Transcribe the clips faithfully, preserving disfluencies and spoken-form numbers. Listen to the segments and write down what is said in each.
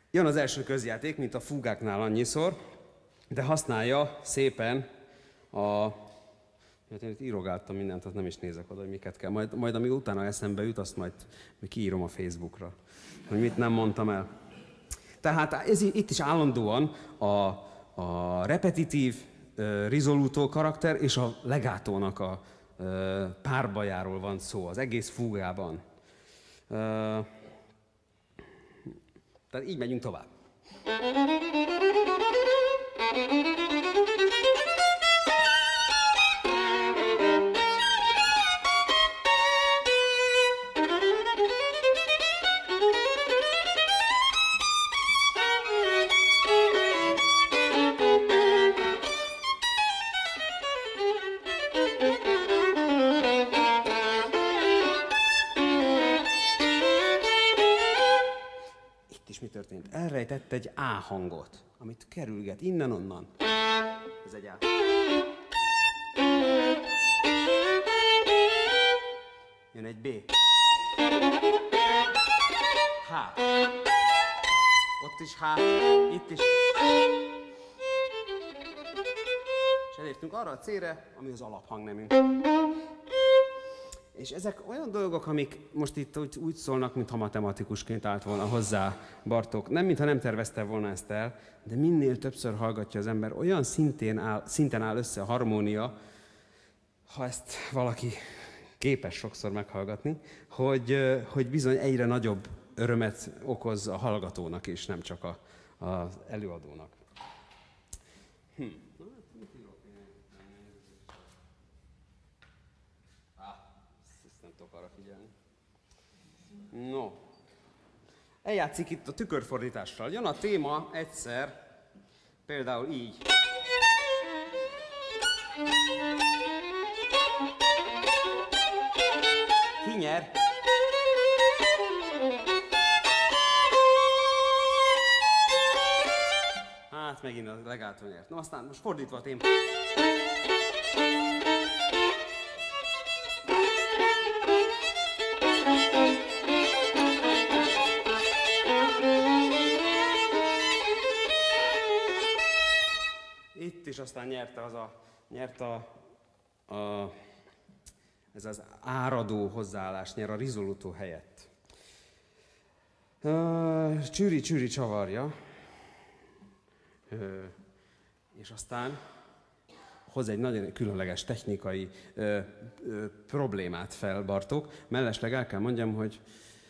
Jön az első közjáték, mint a fúgáknál annyiszor, de használja szépen a... Hát én itt írogáltam mindent, azt nem is nézek oda, hogy miket kell. Majd, majd ami utána eszembe jut, azt majd kiírom a Facebookra, hogy mit nem mondtam el. Tehát ez itt is állandóan a, a repetitív, uh, rizolutó karakter és a legátónak a uh, párbajáról van szó, az egész fúgában. Uh, tehát így megyünk tovább. Elrejtett egy A hangot, amit kerülget innen-onnan. Ez egy A. Jön egy B. H. Ott is H, itt is. És elértünk arra a célra, ami az alaphangnemünk. És ezek olyan dolgok, amik most itt úgy, úgy szólnak, mintha matematikusként állt volna hozzá Bartók. Nem, mintha nem tervezte volna ezt el, de minél többször hallgatja az ember, olyan szintén áll, szinten áll össze a harmónia, ha ezt valaki képes sokszor meghallgatni, hogy, hogy bizony egyre nagyobb örömet okoz a hallgatónak is, nem csak a, az előadónak. Hm. No, eljátszik itt a tükörfordítással. Jön a téma egyszer, például így. Ki nyer? Hát megint a legától nyert. No, aztán most fordítva a téma. És aztán nyerte az a, nyerte a, a, ez az áradó hozzáállás, nyer a rizolutó helyett. Uh, csűri, csűri csavarja, uh, és aztán hoz egy nagyon különleges technikai uh, uh, problémát fel Bartók. Mellesleg el kell mondjam, hogy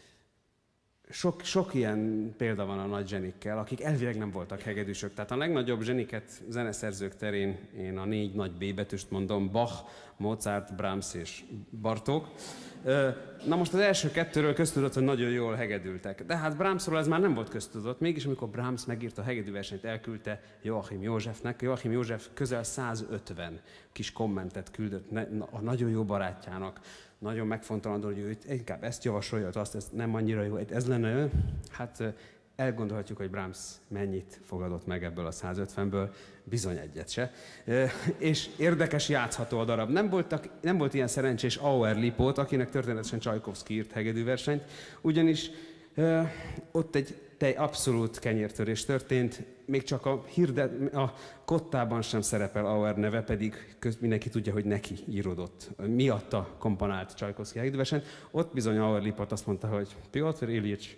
Sok, sok ilyen példa van a nagy zsenikkel, akik elvileg nem voltak hegedűsök. Tehát a legnagyobb zseniket zeneszerzők terén én a négy nagy B betűst mondom, Bach, Mozart, Brahms és Bartók. Na most az első kettőről köztudott, hogy nagyon jól hegedültek. De hát Brahmsról ez már nem volt köztudott. Mégis amikor Brahms megírta a hegedűversenyt, elküldte Joachim Józsefnek. Joachim József közel százötven kis kommentet küldött a nagyon jó barátjának. Nagyon megfontolandó, hogy ő inkább ezt javasolja, azt ez nem annyira jó, ez lenne ő. Hát elgondolhatjuk, hogy Brahms mennyit fogadott meg ebből a százötvenből, bizony egyet se. És érdekes, játszható a darab. Nem, voltak, nem volt ilyen szerencsés Auer Lipót, akinek történetesen Csajkovszki írt hegedűversenyt, ugyanis ott egy tej abszolút kenyértörés történt, még csak a, hirdet, a kottában sem szerepel Auer neve, pedig köz, mindenki tudja, hogy neki íródott. Miatta komponált Csajkovszki hegedűversenyt. Ott bizony Auer Lipót azt mondta, hogy Piotr Iljics,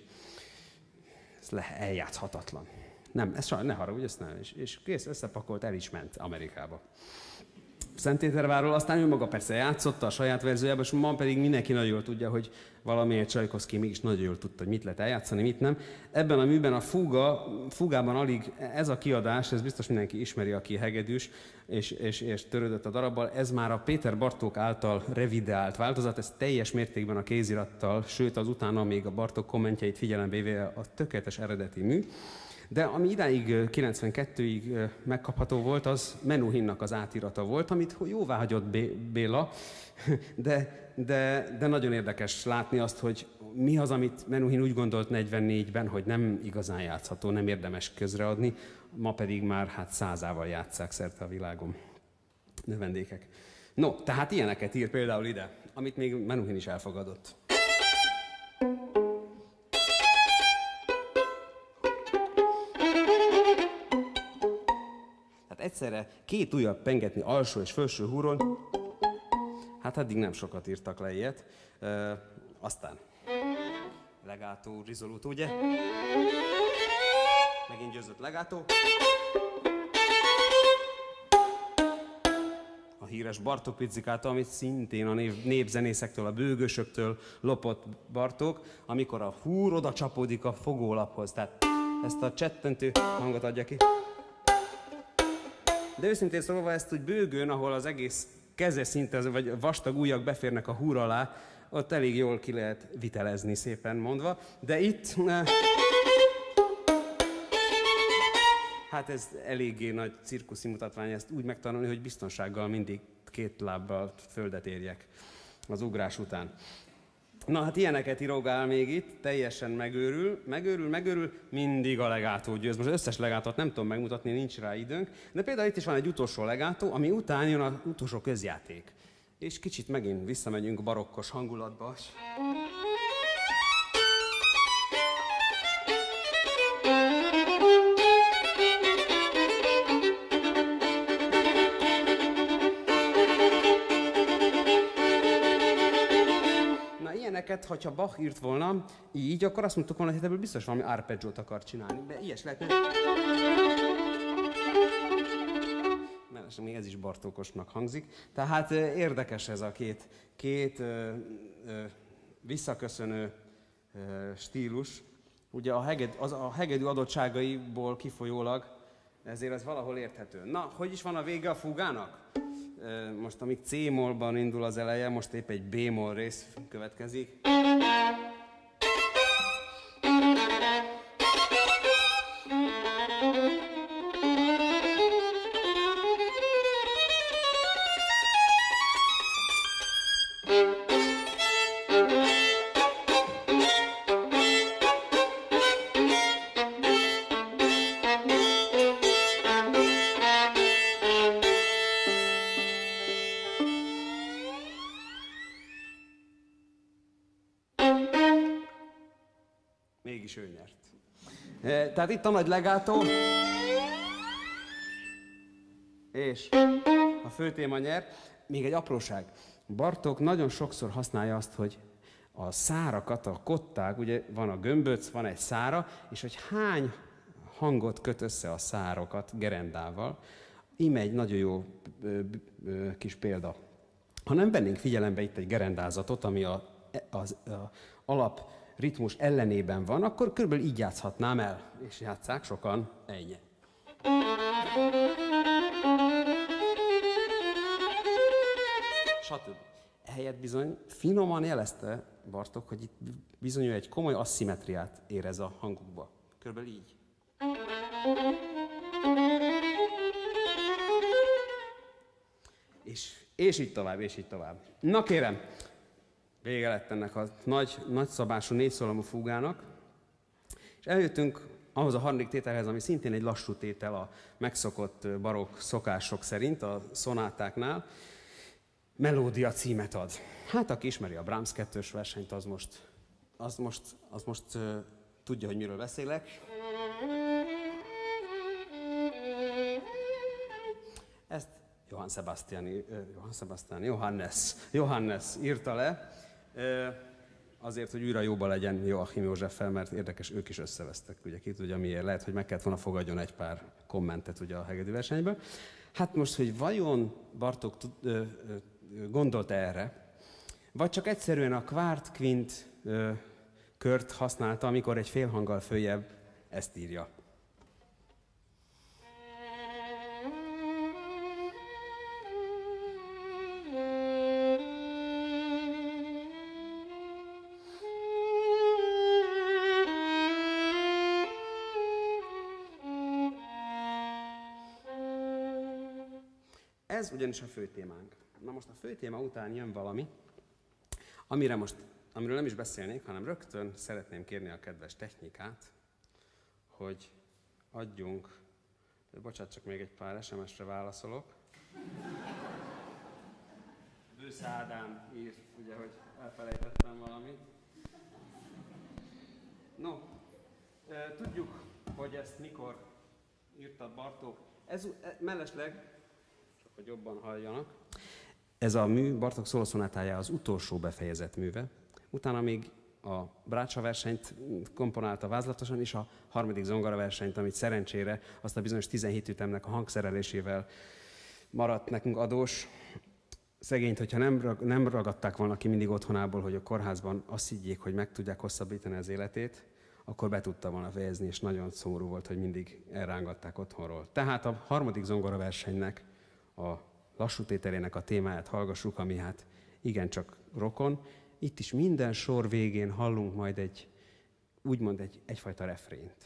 ez le, eljátszhatatlan. Nem, ez sajnos, ne haragudj, ezt nem. És, és kész, összepakolt, el is ment Amerikába. Szentpétervárról, aztán ő maga persze játszotta a saját verziójában, és ma pedig mindenki nagyon jól tudja, hogy valamiért Csajkovszki mégis nagyon jól tudta, hogy mit lehet eljátszani, mit nem. Ebben a műben a fuga, fugában alig ez a kiadás, ez biztos mindenki ismeri, aki hegedűs, és, és, és törődött a darabbal, ez már a Péter Bartók által revideált változat, ez teljes mértékben a kézirattal, sőt az utána még a Bartók kommentjeit figyelembe véve a tökéletes eredeti mű. De ami idáig kilencvenkettőig megkapható volt, az Menuhinnak az átirata volt, amit jóvá hagyott Béla, de, de, de nagyon érdekes látni azt, hogy mi az, amit Menuhin úgy gondolt negyvennégyben, hogy nem igazán játszható, nem érdemes közreadni, ma pedig már hát százával játsszák szerte a világon növendékek. No, tehát ilyeneket ír például ide, amit még Menuhin is elfogadott. egyszerre két ujjal pengetni alsó és felső húron, hát addig nem sokat írtak le ilyet. E, aztán legato, risoluto, ugye? Megint győzött legato. A híres Bartók pizzikától, amit szintén a név, népzenészektől, a bőgősöktől lopott Bartók, amikor a húr oda csapódik a fogólaphoz. Tehát ezt a csettentő hangot adja ki. De őszintén szólva ezt úgy bőgőn, ahol az egész keze szinte, vagy vastag ujjak beférnek a húr alá, ott elég jól ki lehet vitelezni, szépen mondva. De itt... Hát ez eléggé nagy cirkuszi mutatvány, ezt úgy megtanulni, hogy biztonsággal mindig két lábbal földet érjek az ugrás után. Na hát ilyeneket irogál még itt, teljesen megőrül, megőrül, megőrül, mindig a legátó győz. Most az összes legátót nem tudom megmutatni, nincs rá időnk, de például itt is van egy utolsó legátó, ami után jön az utolsó közjáték. És kicsit megint visszamegyünk barokkos hangulatba. Hogyha Bach írt volna így, akkor azt mondtuk volna, hogy ebből biztos valami arpeggiót akar csinálni. De ilyes lehetne. Mert még ez is Bartókosnak hangzik. Tehát érdekes ez a két, két ö, ö, visszaköszönő ö, stílus. Ugye a, heged, az, a hegedű adottságaiból kifolyólag, ezért ez valahol érthető. Na, hogy is van a vége a fúgának? Most amíg C-mollban indul az eleje, most épp egy B-moll rész következik. Mégis ő nyert. E, tehát itt a nagy legátó, és a főtéma nyer. Még egy apróság. Bartók nagyon sokszor használja azt, hogy a szárakat, a kották, ugye van a gömböc, van egy szára, és hogy hány hangot köt össze a szárokat gerendával. Íme egy nagyon jó ö, ö, kis példa. Ha nem vennénk figyelembe itt egy gerendázatot, ami a, az a alap ritmus ellenében van, akkor körülbelül így játszhatnám el. És játsszák sokan, ennyi. Stb. Ehelyett bizony finoman jelezte Bartók, hogy itt bizony egy komoly asszimetriát érez a hangukba. Körülbelül így. És, és így tovább, és így tovább. Na kérem, vége lett ennek a nagy, nagyszabású négyszólamú fúgának, és eljöttünk ahhoz a harmadik tételhez, ami szintén egy lassú tétel a megszokott barokk szokások szerint, a szonátáknál, melódia címet ad. Hát aki ismeri a Brahms kettős versenyt, az most, az most, az most uh, tudja, hogy miről beszélek. Ezt Johann Sebastian, uh, Johann Sebastian, Johannes, Johannes írta le, uh, azért, hogy újra jóba legyen Joachim Józseffel, mert érdekes, ők is összevesztek, ugye ki tudja miért. Lehet, hogy meg kellett volna fogadjon egy pár kommentet ugye a hegedű versenyből. Hát most, hogy vajon Bartók tud, ö, ö, gondolta erre, vagy csak egyszerűen a kvart kvint ö, kört használta, amikor egy félhanggal följebb ezt írja. Ez ugyanis a fő témánk. Na most a fő téma után jön valami, amire most, amiről nem is beszélnék, hanem rögtön szeretném kérni a kedves technikát, hogy adjunk, bocsánat, csak még egy pár es em es-re válaszolok. Bősz Ádám írt, ugye, hogy elfelejtettem valamit. No, tudjuk, hogy ezt mikor írta Bartók. Ez mellesleg, csak hogy jobban halljanak, ez a mű Bartók szólószonátája az utolsó befejezett műve. Utána még a brácsa versenyt komponálta vázlatosan, és a harmadik zongora versenyt, amit szerencsére azt a bizonyos tizenhét ütemnek a hangszerelésével maradt nekünk adós. Szegényt, hogyha nem, nem ragadták volna ki mindig otthonából, hogy a kórházban azt higgyék, hogy meg tudják hosszabbítani az életét, akkor be tudta volna fejezni, és nagyon szomorú volt, hogy mindig elrángatták otthonról. Tehát a harmadik zongora versenynek, a lassú tételének a témáját hallgassuk, ami hát igencsak rokon. Itt is minden sor végén hallunk majd egy, úgymond egy, egyfajta refrént.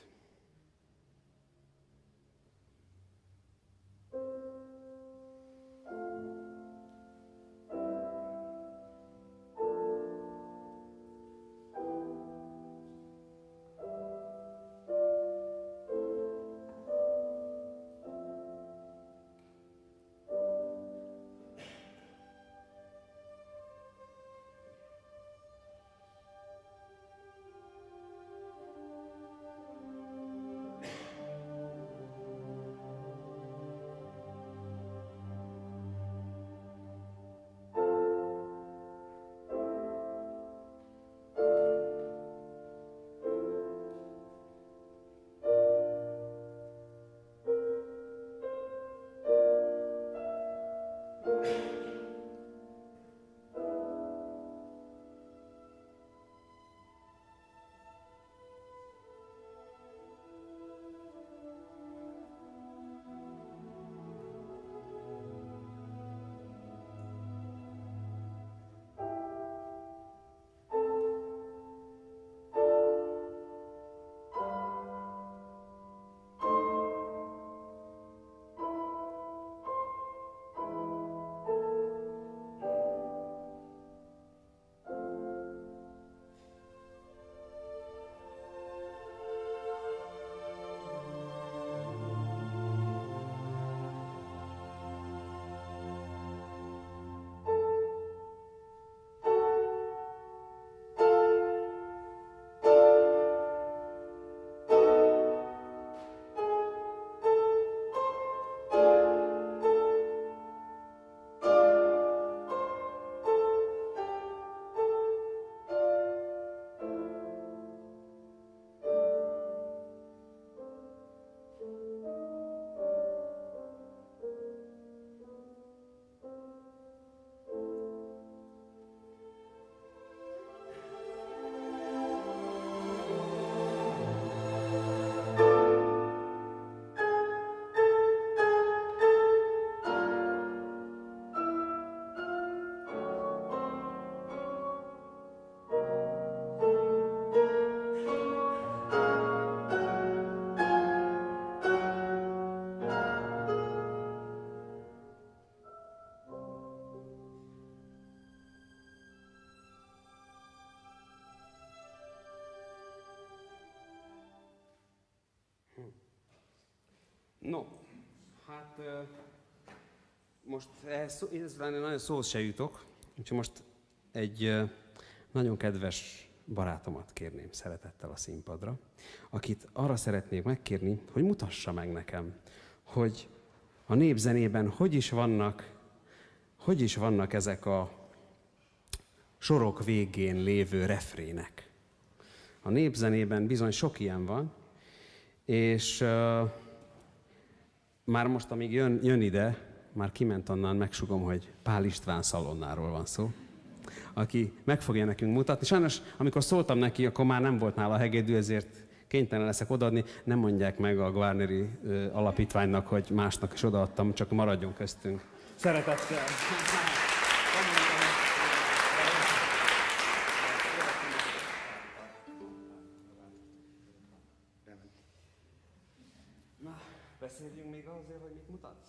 No, hát most ehhez nagyon szóhoz se jutok, úgyhogy most egy nagyon kedves barátomat kérném szeretettel a színpadra, akit arra szeretnék megkérni, hogy mutassa meg nekem, hogy a népzenében hogy is vannak, hogy is vannak ezek a sorok végén lévő refrének. A népzenében bizony sok ilyen van, és uh, már most, amíg jön, jön ide, már kiment onnan, megsugom, hogy Pál István szalonnáról van szó, aki meg fogja nekünk mutatni. Sajnos, amikor szóltam neki, akkor már nem volt nála hegedű, ezért kénytelen leszek odaadni. Nem mondják meg a Guarneri uh, alapítványnak, hogy másnak is odaadtam, csak maradjon köztünk. Szeretettel! Na, beszéljünk még azért, hogy mit mutatsz?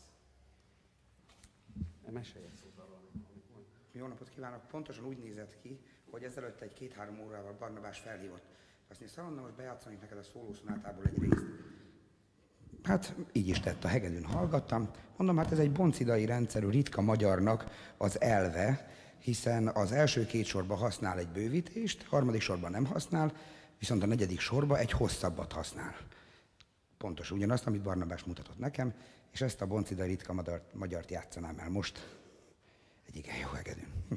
Mesélj egy szót arról. Jó napot kívánok! Pontosan úgy nézett ki, hogy ezelőtt egy két-három órával Barnabás felhívott. Azt mondja, Szalonna, most bejátszanék neked a szólószonátából egy részt. Hát így is tett, a hegedűn hallgattam. Mondom, hát ez egy boncidai rendszerű, ritka magyarnak az elve, hiszen az első két sorban használ egy bővítést, harmadik sorban nem használ, viszont a negyedik sorban egy hosszabbat használ. pontosan ugyanazt, amit Barnabás mutatott nekem, és ezt a Boncida ritka magyart, magyart játszanám el most. Egy igen jó hegedűn. Hm.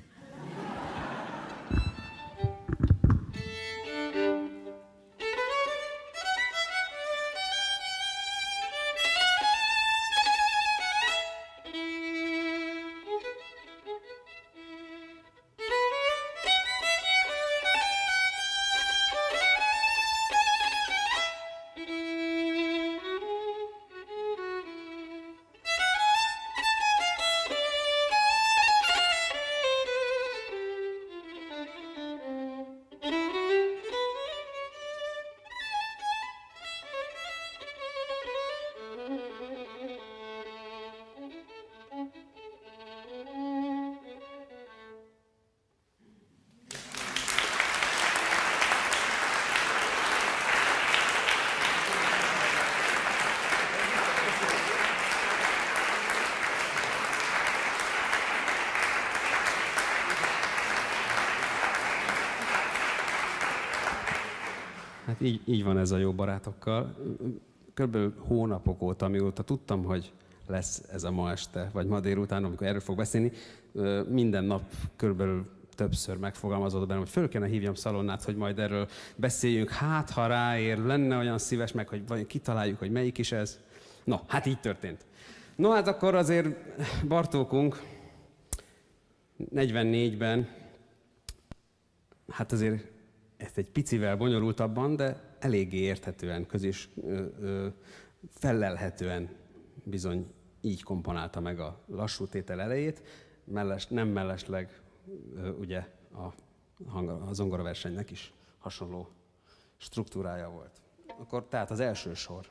Hát így, így van ez a jó barátokkal. Körülbelül hónapok óta, amióta tudtam, hogy lesz ez a ma este, vagy ma délután, amikor erről fog beszélni, minden nap körülbelül többször megfogalmazott bennem, hogy föl kellene hívjam Szalonnát, hogy majd erről beszéljünk. Hát, ha ráér, lenne olyan szíves meg, hogy vagy kitaláljuk, hogy melyik is ez. No, hát így történt. No, hát akkor azért Bartókunk negyvennégyben, hát azért ezt egy picivel bonyolultabban, de eléggé érthetően, közis ö, ö, fellelhetően bizony így komponálta meg a lassú tétel elejét, Melles, nem mellesleg ö, ugye a, a zongoraversenynek is hasonló struktúrája volt. Akkor tehát az első sor.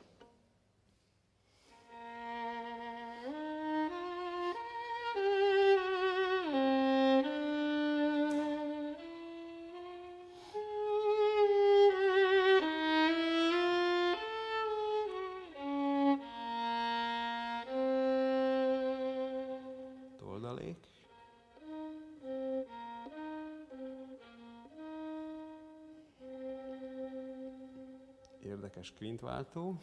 Érdekes kvintváltó.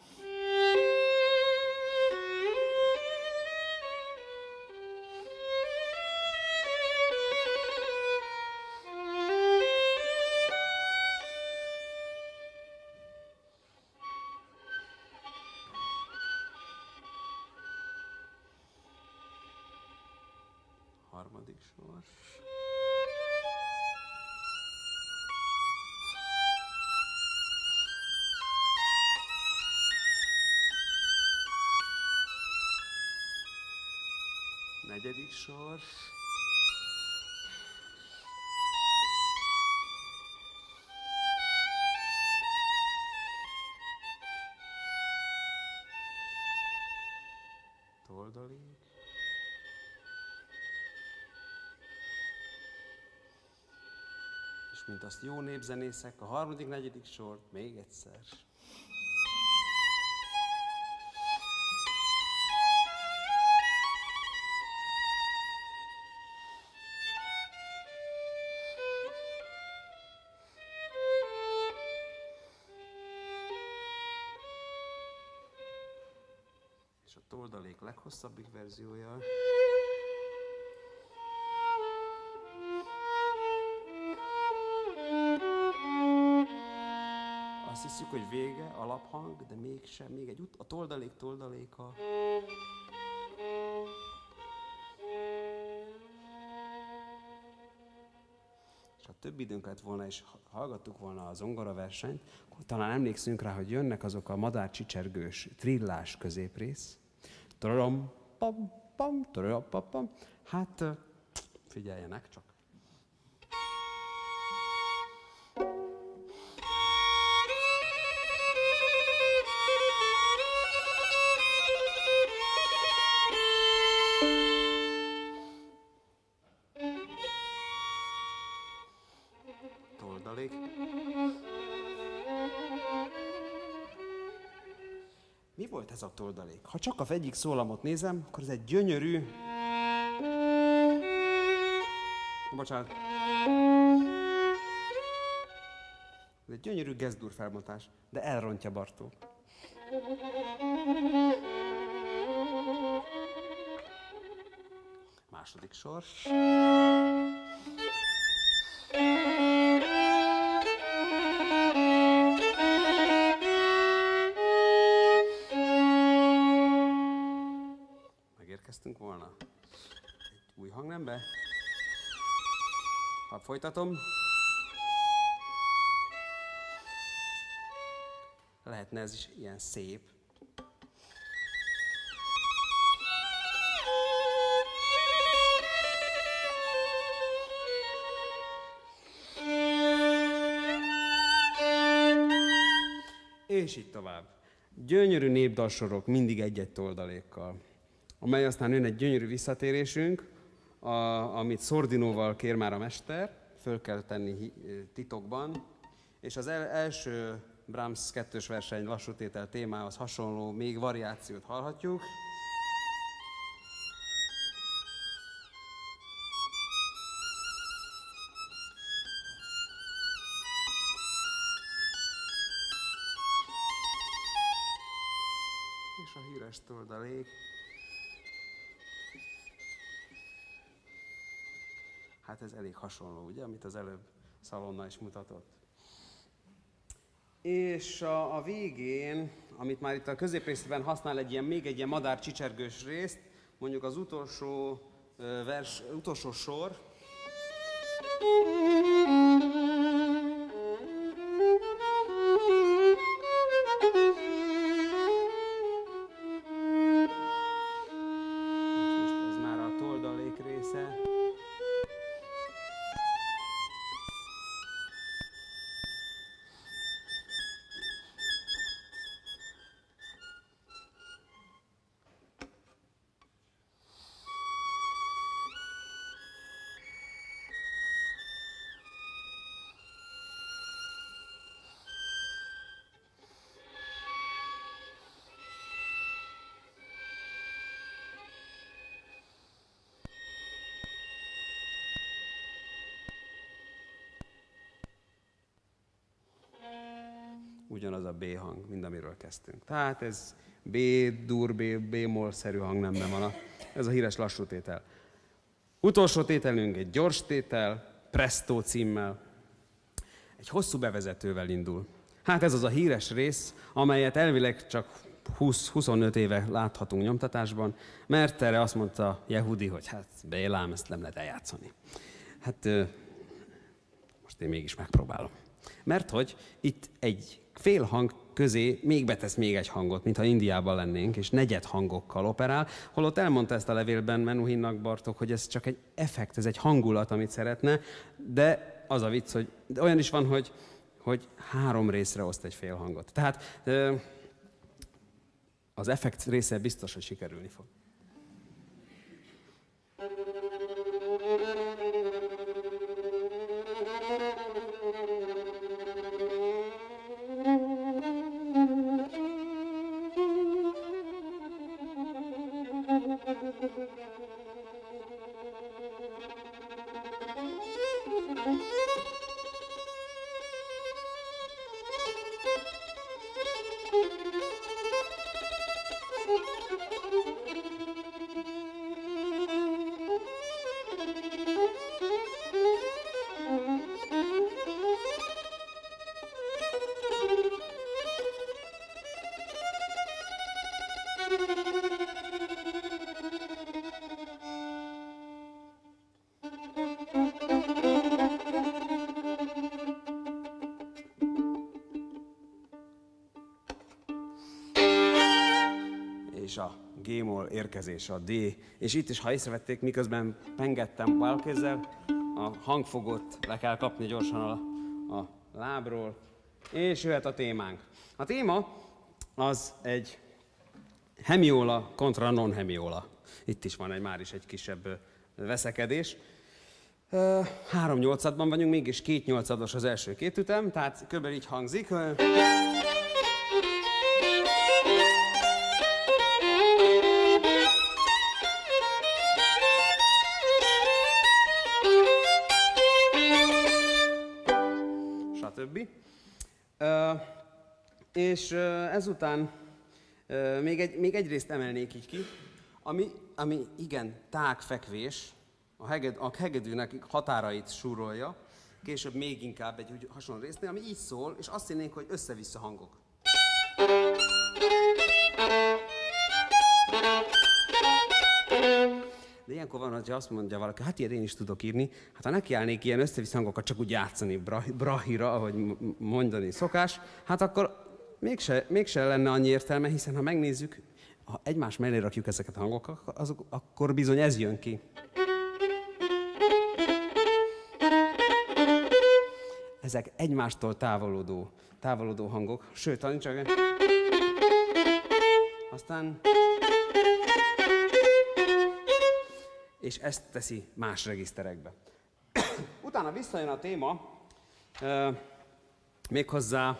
Harmadik sor. Negyedik sor. Toldalék. És mint azt jó népzenészek, a harmadik, negyedik sort még egyszer. A toldalék leghosszabbik verziója. Azt hiszük, hogy vége, alaphang, de mégsem, még egy ut- a toldalék toldaléka. És ha több időnk lett volna, és hallgattuk volna a zongoraversenyt, akkor talán emlékszünk rá, hogy jönnek azok a madárcsicsergős, trillás középrész. Taram, pam, pam, taram, pam, pam. Hát figyeljenek csak. Toldalék. Mi volt ez a toldalék? Ha csak az egyik szólamot nézem, akkor ez egy gyönyörű... Bocsánat. Ez egy gyönyörű Gesdur felbontás, de elrontja Bartók. Második sor. Megérkeztünk volna. Egy új hangnembe. Ha folytatom. Lehetne ez is ilyen szép. És így tovább. Gyönyörű népdalsorok, mindig egy-egy toldalékkal, amely aztán jön egy gyönyörű visszatérésünk, a, amit szordinóval kér már a mester, föl kell tenni titokban, és az el, első Brahms kettős verseny lassútétel témához hasonló még variációt hallhatjuk. És a híres toldalék. Hát ez elég hasonló, ugye, amit az előbb Szalonna is mutatott. És a, a végén, amit már itt a középrészben használ egy ilyen, még egy ilyen madár csicsergős részt, mondjuk az utolsó vers, utolsó sor. Ez már a toldalék része. Ugyanaz a B hang, mint amiről kezdtünk. Tehát ez B, dur, B, B-moll-szerű hangnemben van. A, ez a híres lassú tétel. Utolsó tételünk egy gyors tétel, Presto címmel. Egy hosszú bevezetővel indul. Hát ez az a híres rész, amelyet elvileg csak húsz-huszonöt éve láthatunk nyomtatásban, mert erre azt mondta Yehudi, hogy hát Bélám, ezt nem lehet eljátszani. Hát most én mégis megpróbálom. Mert hogy itt egy fél hang közé még betesz még egy hangot, mintha Indiában lennénk, és negyed hangokkal operál, holott elmondta ezt a levélben Menuhinnak Bartók, hogy ez csak egy effekt, ez egy hangulat, amit szeretne, de az a vicc, hogy olyan is van, hogy, hogy három részre oszt egy fél hangot. Tehát az effekt része biztos, hogy sikerülni fog. És a G-moll érkezés, a D. És itt is, ha észrevették, miközben pengettem balkézzel, a hangfogót le kell kapni gyorsan a, a lábról, és jöhet a témánk. A téma az egy hemiola kontra non-hemiola. Itt is van egy, már is egy kisebb veszekedés. Három nyolcadban vagyunk, mégis két nyolcados az első két ütem, tehát kb. Így hangzik. Stb. És ezután Még, egy, még egy részt emelnék így ki, ami, ami igen, tág fekvés, a, heged, a hegedűnek határait súrolja, később még inkább egy úgy hasonló résznél, ami így szól, és azt hinnénk, hogy össze-vissza hangok. De ilyenkor van, hogy azt mondja valaki, hát ilyen én is tudok írni, hát ha nekiállnék ilyen össze-vissza hangokat csak úgy játszani brahira, ahogy mondani szokás, hát akkor mégse, mégse lenne annyi értelme, hiszen ha megnézzük, ha egymás mellé rakjuk ezeket a hangokat, azok, akkor bizony ez jön ki. Ezek egymástól távolodó, távolodó hangok, sőt, talán csak... Aztán... És ezt teszi más regiszterekbe. Utána visszajön a téma, euh, méghozzá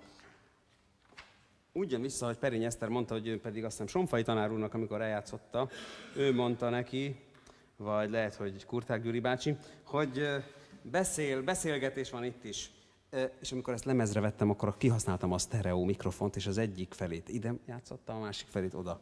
úgy jön vissza, hogy Periny Eszter mondta, hogy ő pedig azt hiszem Sonfai tanár úrnak, amikor eljátszotta, ő mondta neki, vagy lehet, hogy Kurták Gyuri bácsi, hogy beszél, beszélgetés van itt is. És amikor ezt lemezre vettem, akkor kihasználtam a sztereó mikrofont, és az egyik felét ide játszottam, a másik felét oda.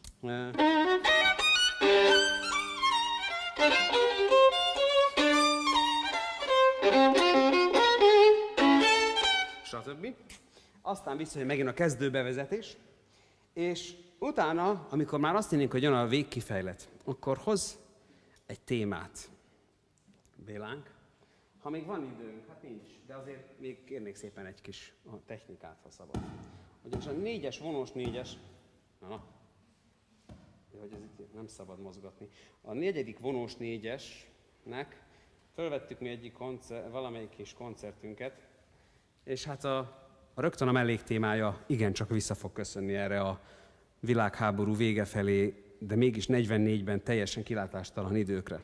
Stb. Aztán visszajön megint a kezdőbevezetés, és utána, amikor már azt hinnénk, hogy jön a végkifejlet, akkor hoz egy témát Bélánk. Ha még van időnk, hát nincs, de azért még kérnék szépen egy kis technikát, ha szabad. Ugyanis a négyes, vonós négyes, na, na, hogy ez itt nem szabad mozgatni. A negyedik vonós négyesnek fölvettük mi egyik koncert, valamelyik kis koncertünket, és hát a, a rögtön a melléktémája igencsak vissza fog köszönni erre a világháború vége felé, de mégis negyvennégyben teljesen kilátástalan időkre.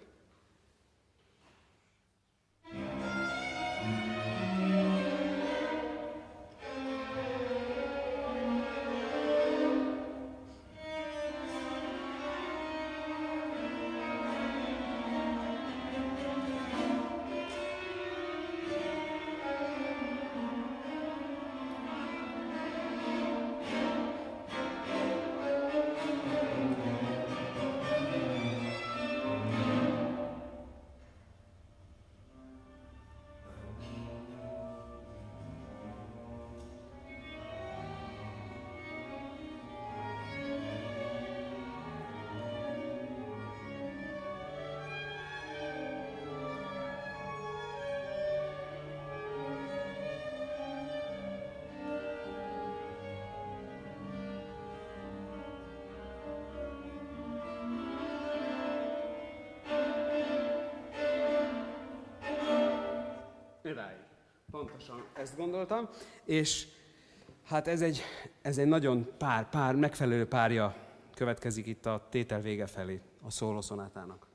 Idáig. Pontosan ezt gondoltam, és hát ez egy, ez egy nagyon pár, pár, megfelelő párja következik itt a tétel vége felé, a szólószonátának.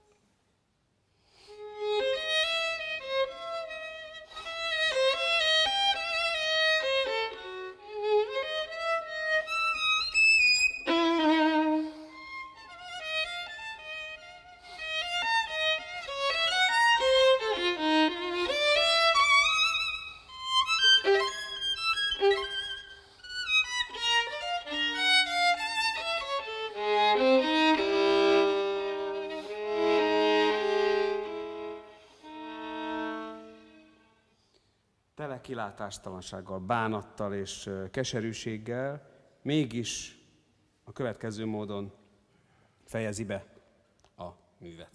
Tele kilátástalansággal, bánattal és keserűséggel, mégis a következő módon fejezi be a művet.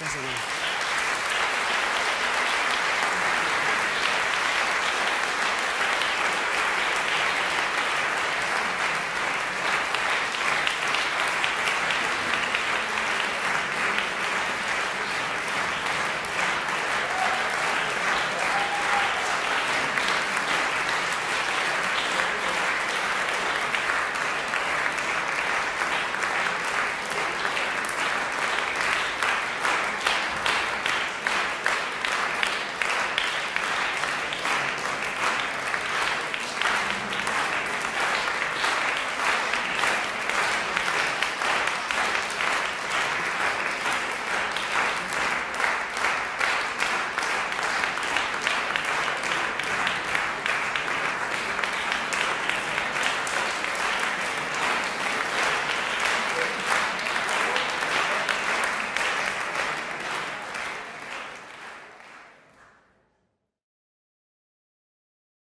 Köszönöm.